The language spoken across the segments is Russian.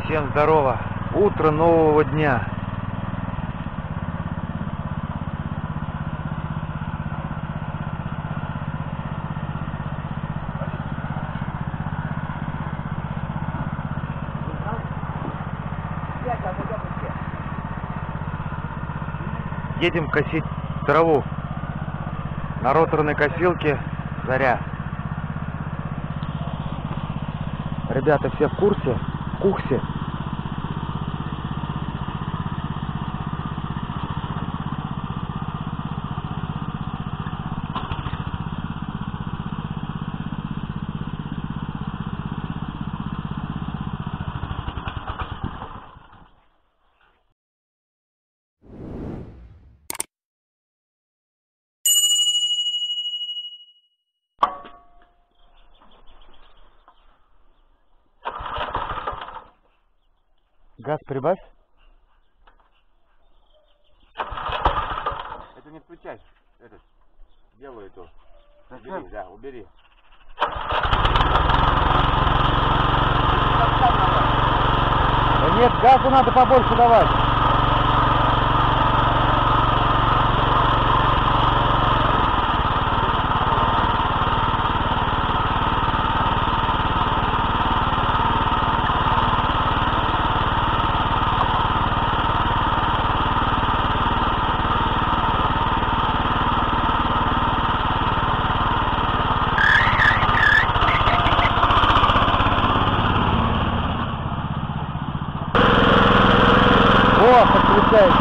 Всем здорово! Утро нового дня! Едем косить траву на роторной косилке «Заря». Ребята все в курсе, в курсе. Газ прибавь. Это не включай. Этот. Делаю эту. Убери, да, убери. Да нет, газу надо побольше давать. Подключается.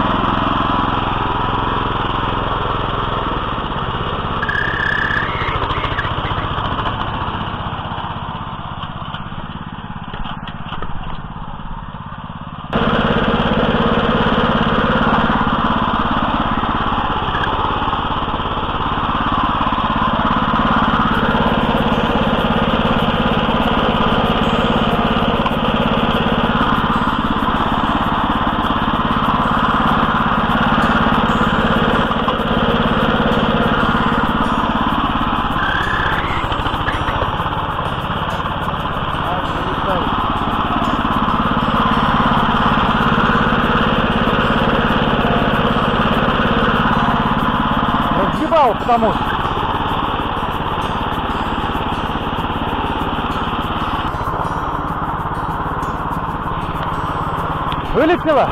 Потому что вылетело.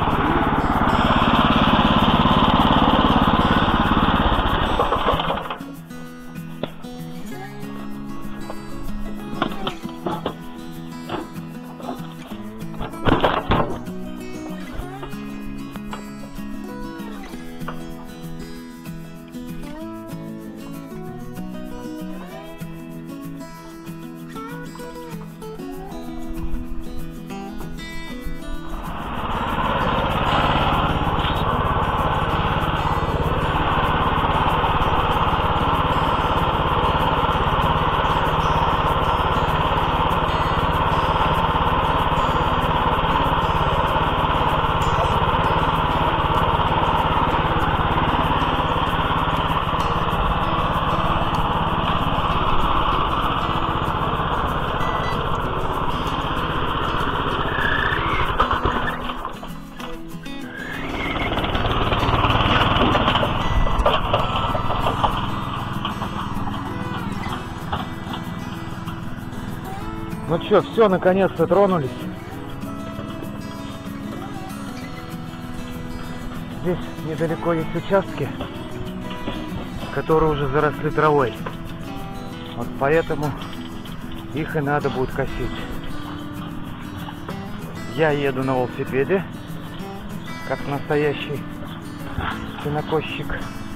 Ну что, все, наконец-то тронулись. Здесь недалеко есть участки, которые уже заросли травой. Вот поэтому их и надо будет косить. Я еду на велосипеде, как настоящий сенокосчик.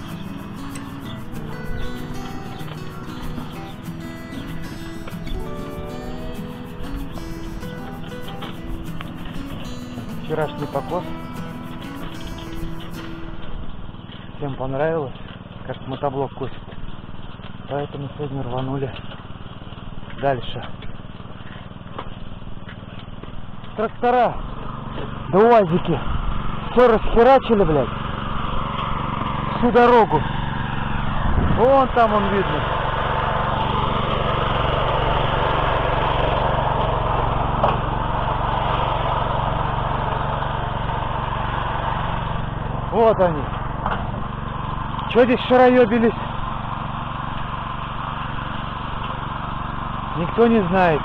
Вчерашний покос. Всем понравилось, как мотоблок косит. Поэтому сегодня рванули дальше. Трактора, да УАЗики. Все расхерачили, блядь. Всю дорогу. Вон там он видно. это они? Что здесь шароебились? Никто не знает.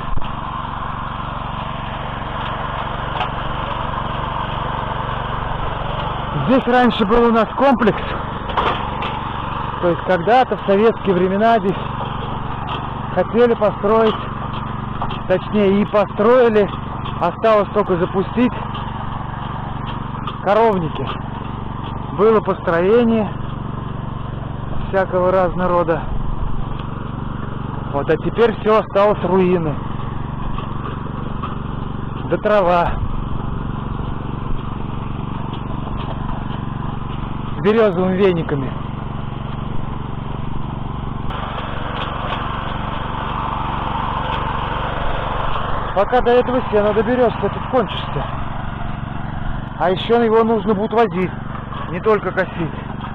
Здесь раньше был у нас комплекс. То есть когда-то в советские времена здесь хотели построить, точнее и построили, осталось только запустить коровники. Было построение всякого разного рода. Вот, а теперь все осталось руины. Да трава. С березовыми вениками. Пока до этого сена доберешься, ты кончишься. А еще его нужно будет возить, не только косить.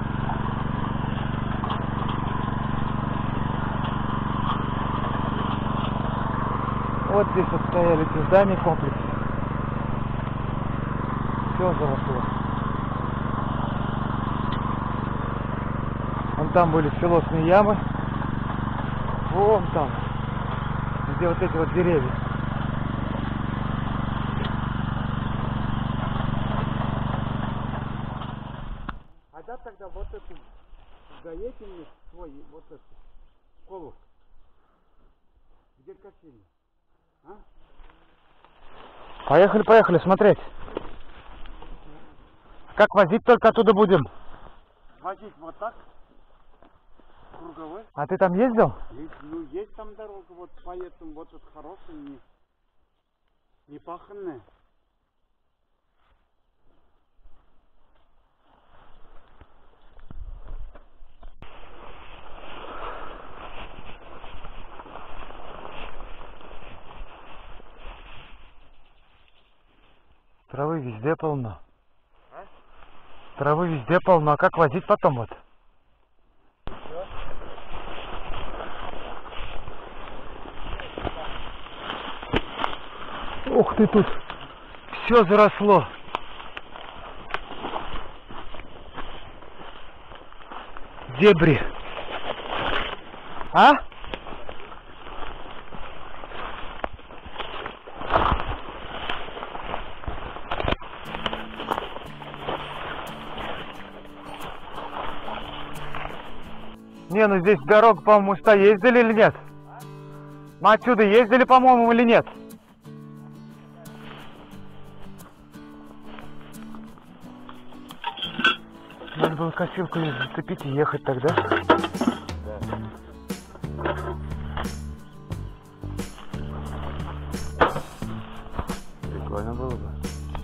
Вот здесь вот стояли эти здания комплекса. Все заросло. Вон там были силосные ямы. Вон там, где вот эти вот деревья. А да тогда вот эту гаятельник свой, вот эту колу, где косили? А? Поехали, поехали смотреть. Как возить только оттуда будем? Возить вот так, круговой. А ты там ездил? Есть, ну есть там дорога, вот поэтому вот это хорошая, не паханная. Травы везде полно. А? Травы везде полно. А как возить потом вот? Ух ты, тут все заросло. Дебри. А? Не, ну здесь дорога, по-моему, ездили или нет? Мы отсюда ездили, по-моему, или нет? Надо было косилку зацепить и ехать тогда. Да. Прикольно было бы.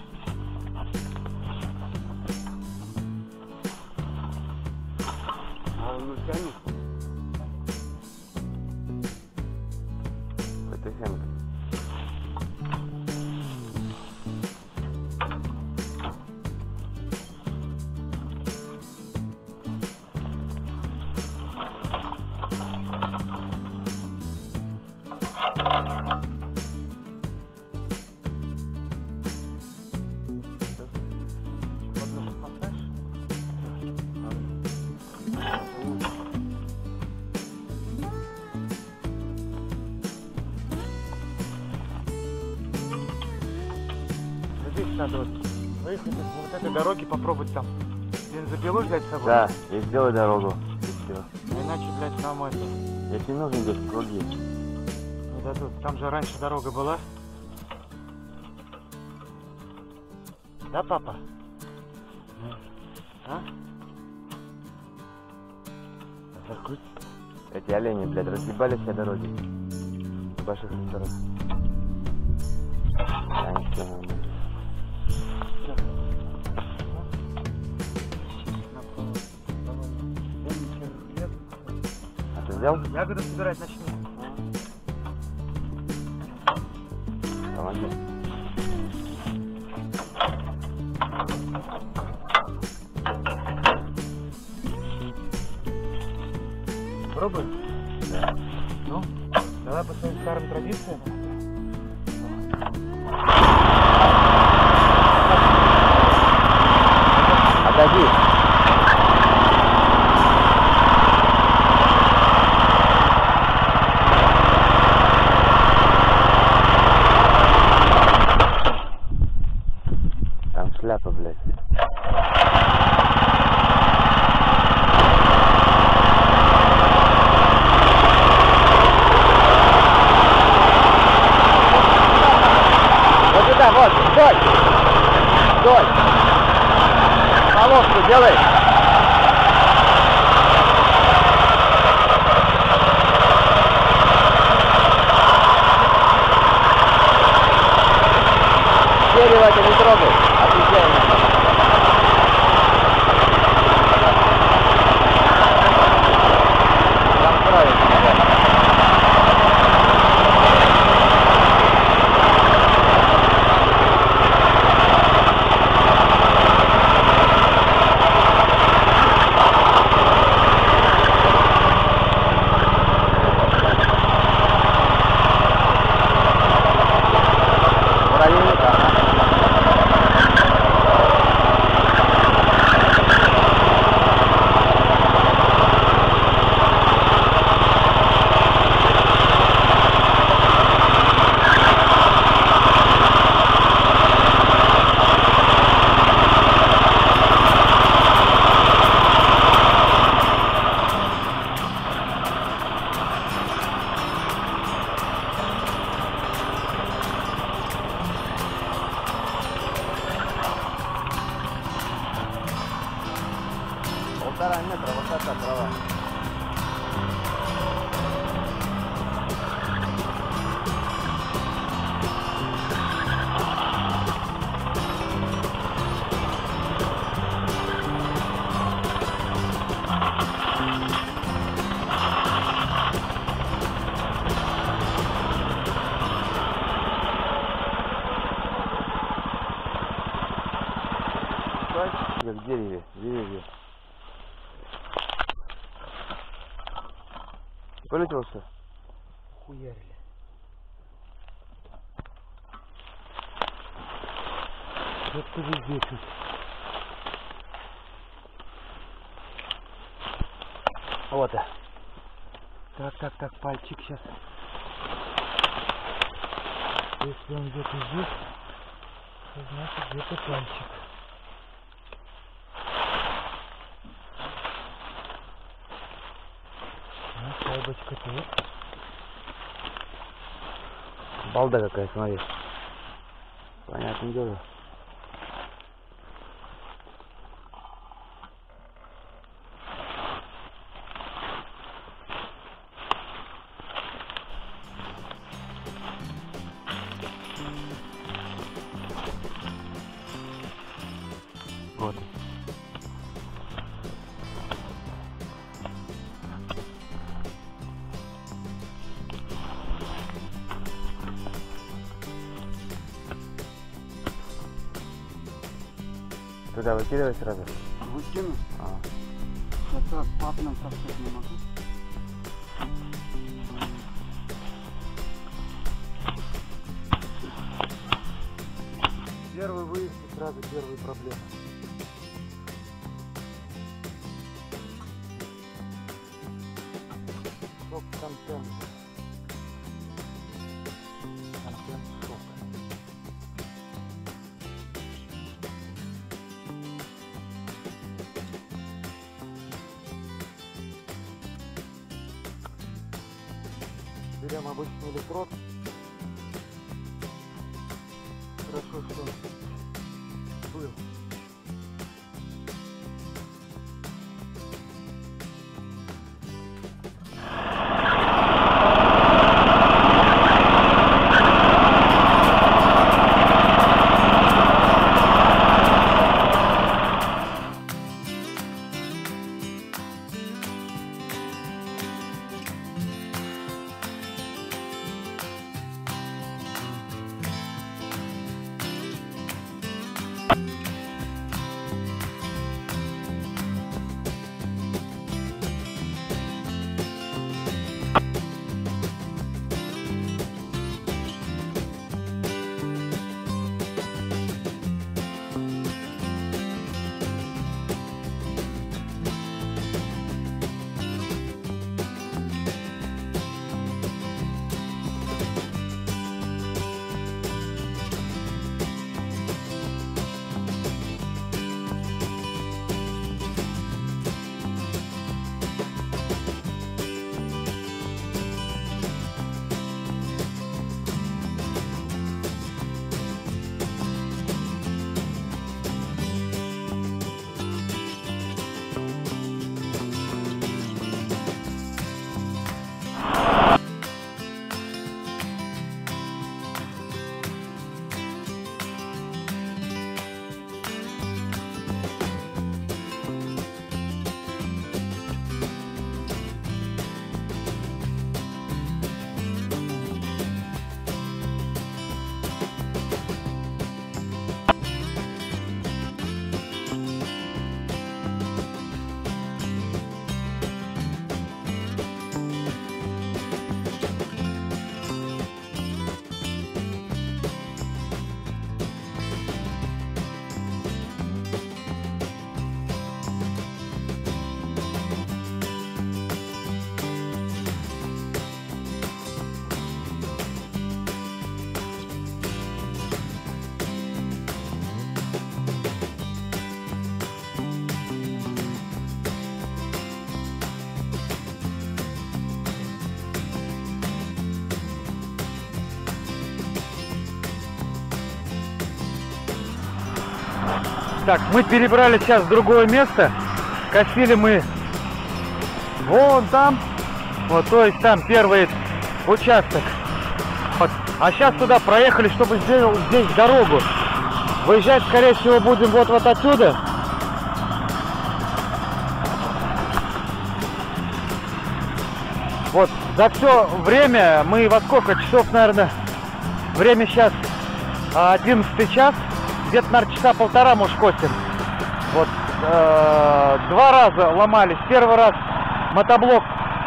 А он тянет? Это семка. Здесь надо вот выехать с вот этой дороги, попробовать там бензопилу взять с собой. Да, и сделай дорогу. И все. А иначе, блядь, нам это... Если нужно, здесь круги. Не дадут. Там же раньше дорога была. Да, папа? А? Закрыть. Эти олени, блядь, разъебали все дороги. С ваших сторон. Да, ничего, нормально. А ты взял? Ягоды собирать начни. Помоги. Пробуем? Да. Ну, давай по своим старым традициям. Отойди. дорогу. Отъезжаем. Там правильно, да. Полтора метра, высота трава. Как деревья. Полетел что? Хуярили. Это везде тут. Вот. Так, пальчик сейчас. Если он где-то здесь, то значит где-то пальчик. Шайбочка тут. Балда какая, смотри. Понятное дело. Вот. Туда выкидывай сразу. Выкину. Это папным совсем не могу. Первый выезд и сразу первые проблемы. Шок контент. Контент шок. Берем обычный электрод. Хорошо, что был. Так, мы перебрали сейчас в другое место. Косили мы вон там. Вот, то есть там первый участок. Вот. А сейчас туда проехали, чтобы сделать здесь дорогу. Выезжать, скорее всего, будем вот отсюда. Вот, за все время мы во сколько часов, наверное, время сейчас 11 час, где-то, наверное, часа полтора, может, косим. Вот, 2 раза ломались. Первый раз мотоблок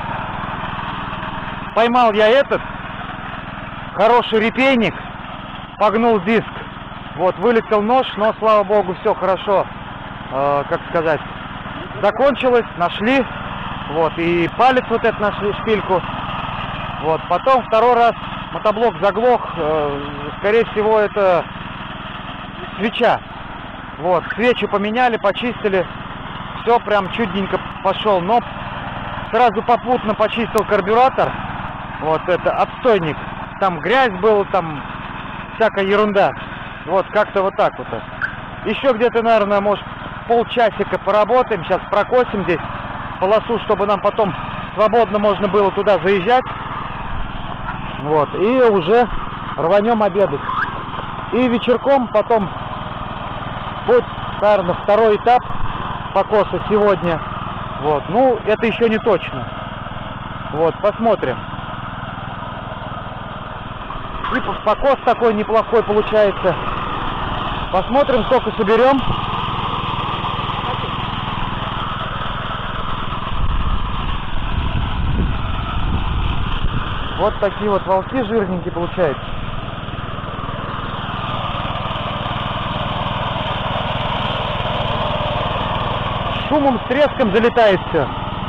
поймал я этот, хороший репейник, погнул диск. Вот, вылетел нож, но, слава богу, все хорошо, как сказать, закончилось, нашли. Вот, и палец вот этот нашли, шпильку. Вот, потом второй раз мотоблок заглох, скорее всего, это свеча. Вот, свечи поменяли, почистили, все прям чудненько пошел, но сразу попутно почистил карбюратор. Вот, это отстойник, там грязь была, там всякая ерунда. Вот, как-то вот так вот. Еще где-то, наверное, может, полчасика поработаем, сейчас прокосим здесь полосу, чтобы нам потом свободно можно было туда заезжать. Вот, и уже рванем обедать. И вечерком потом будет, наверное, второй этап покоса сегодня. Вот, ну, это еще не точно. Вот, посмотрим. И покос такой неплохой получается. Посмотрим, сколько соберем. Вот такие вот волки жирненькие получаются. Шумом, с треском залетает все.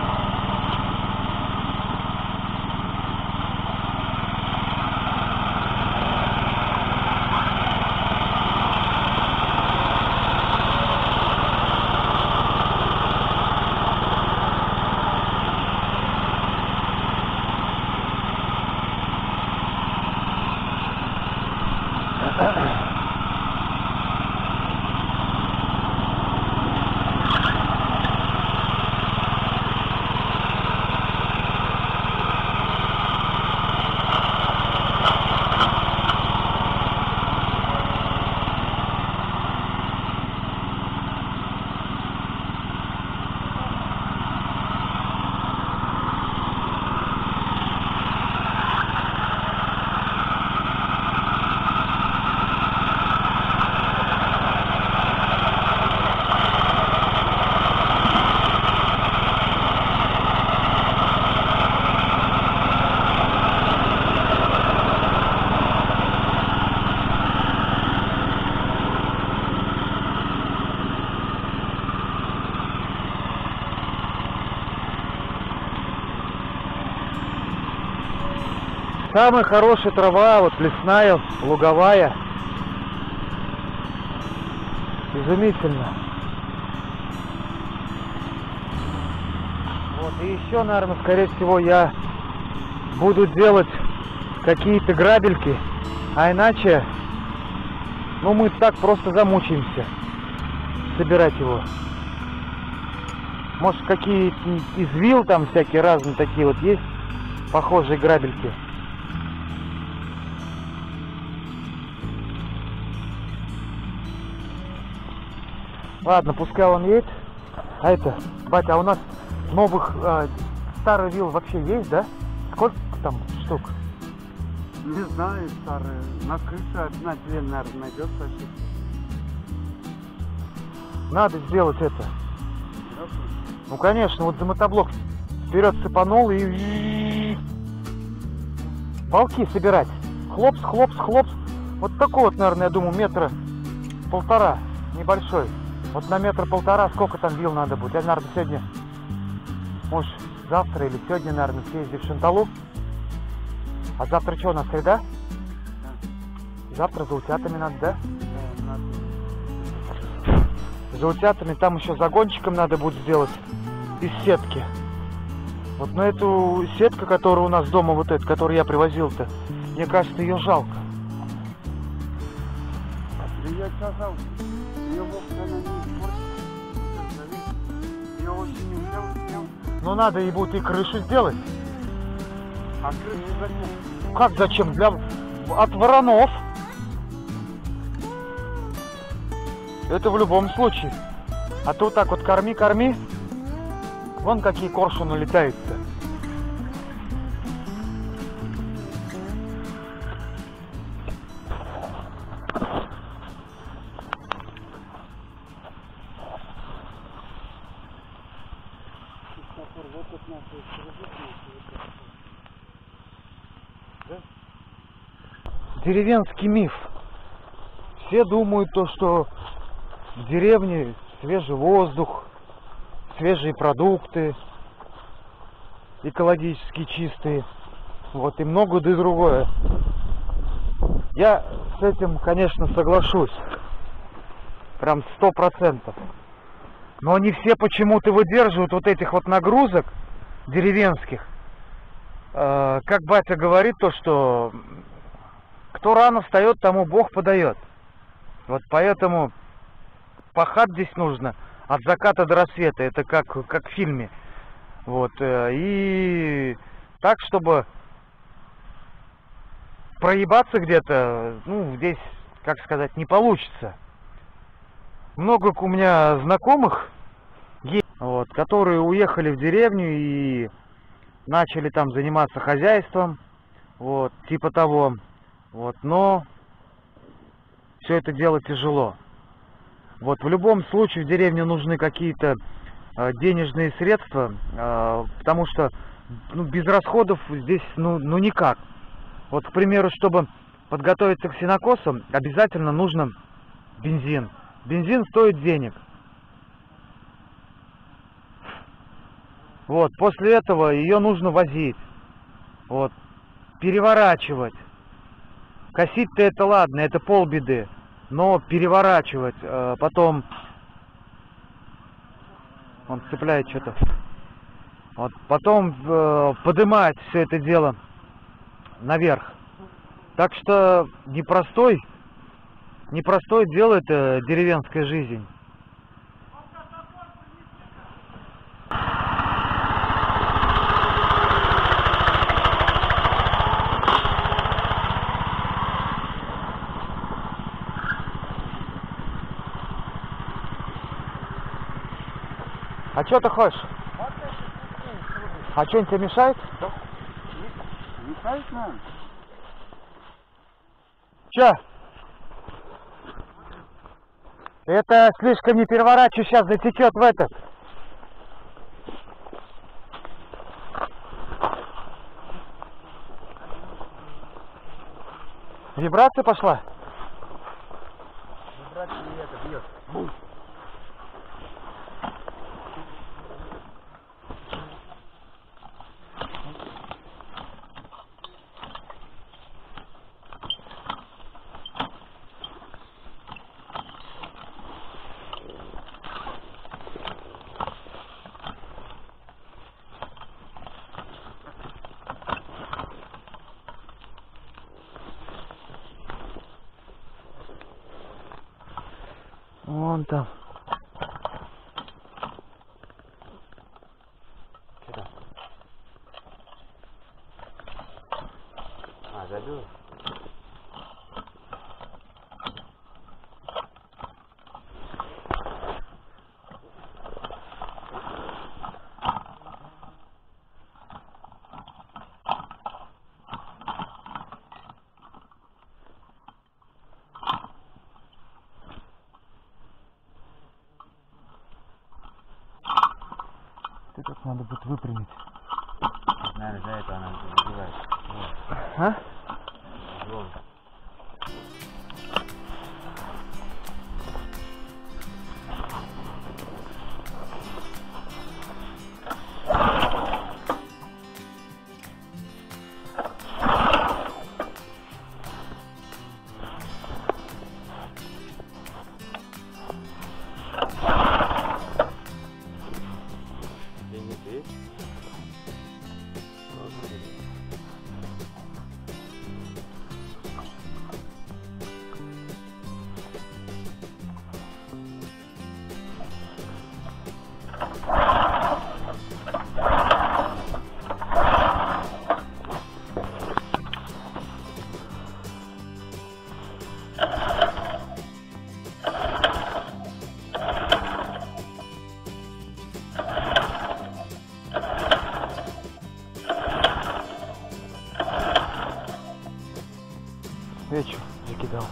Самая хорошая трава, вот лесная, луговая. Изумительно. Вот, и еще, наверное, скорее всего, я буду делать какие-то грабельки, а иначе, ну, мы так просто замучаемся собирать его. Может, какие-то из вил там всякие разные такие вот есть, похожие грабельки. Ладно, пускай он едет. А это, батя, а у нас новых старых вил вообще есть, да? Сколько там штук? Не знаю, старые. На крыше одна-две, наверное, найдется. Надо сделать это. Ну, конечно, вот за мотоблок вперед цепанул и балки собирать. Хлопс. Вот такой вот, наверное, я думаю, 1,5 метра, небольшой. Вот на 1,5 метра сколько там вил надо будет? Я, наверное, сегодня, может, завтра или сегодня, наверное, съездил в Шанталу. А завтра что, у нас среда? Да. Завтра за утятами надо, да? Да, надо. За утятами там еще загончиком надо будет сделать из сетки. Вот на эту сетку, которая у нас дома, вот эта, которую я привозил-то, мне кажется, ее жалко. Я сказал, ее парковка она не испортится. Ее осенью взял. Ну надо и будет и крышу сделать. А крышу зачем? Как зачем? От воронов. Это в любом случае. А то так вот корми. Вон какие коршуны летают-то. Деревенский миф. Все думают то, что в деревне свежий воздух, свежие продукты, экологически чистые, вот, и многое другое. Я с этим, конечно, соглашусь, прям 100%. Но не все почему-то выдерживают вот этих вот нагрузок деревенских. Как батя говорит, то, что кто рано встает, тому Бог подает. Вот поэтому пахать здесь нужно от заката до рассвета. Это как в фильме. Вот. И так, чтобы проебаться где-то, ну, здесь, как сказать, не получится. Много у меня знакомых есть, вот, которые уехали в деревню и начали там заниматься хозяйством, вот, типа того. Вот, но все это дело тяжело. Вот, в любом случае в деревне нужны какие-то денежные средства, потому что без расходов здесь ну никак. Вот, к примеру, чтобы подготовиться к сенокосам, обязательно нужно бензин. Бензин стоит денег. Вот, после этого ее нужно возить, вот, переворачивать. Косить-то это ладно, это полбеды, но переворачивать, потом он цепляет что-то, вот, потом поднимать все это дело наверх. Так что непростой дело это деревенская жизнь. А что ты хочешь? А что-нибудь тебе мешает? Мешает нам? Че? Это слишком не переворачивай, сейчас затечет в этот. Вибрация пошла? Вибрация не это бьет. Вон там. Что-то. Забил? Ты как надо будет выпрямить. Наверное, за это она забивает. А? Вон. свечу закидал.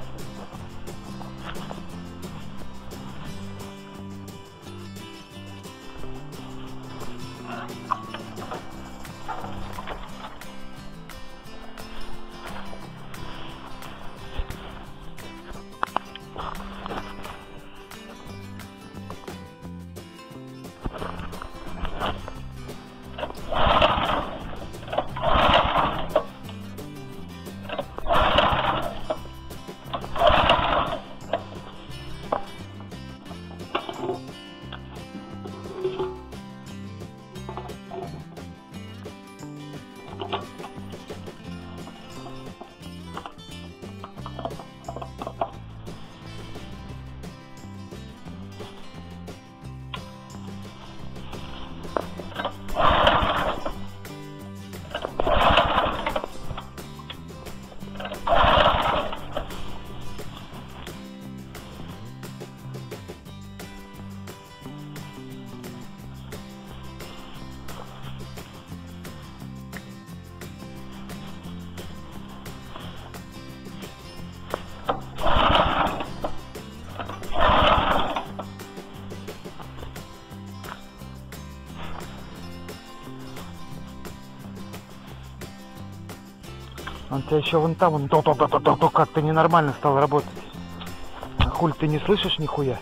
Он тебя еще вон там, он как-то ненормально стал работать. А хуль ты не слышишь нихуя?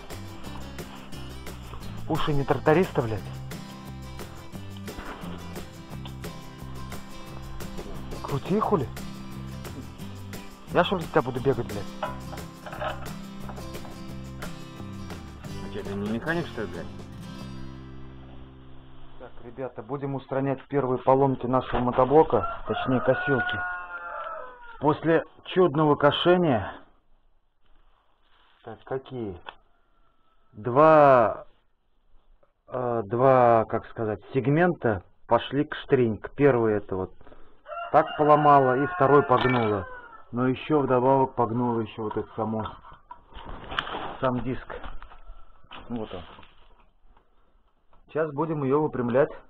Уши не тракториста, блядь. Крути, хули. Я что ли за тебя буду бегать, блядь? А что, ты не механик, что ли, блядь? Так, ребята, будем устранять первые поломки нашего мотоблока, точнее косилки. После чудного кошения, так, какие? Два, как сказать, сегмента пошли к штринг. Первый это вот так поломало, и второй погнуло. Но еще вдобавок погнуло еще вот это сам диск. Вот он. Сейчас будем ее выпрямлять.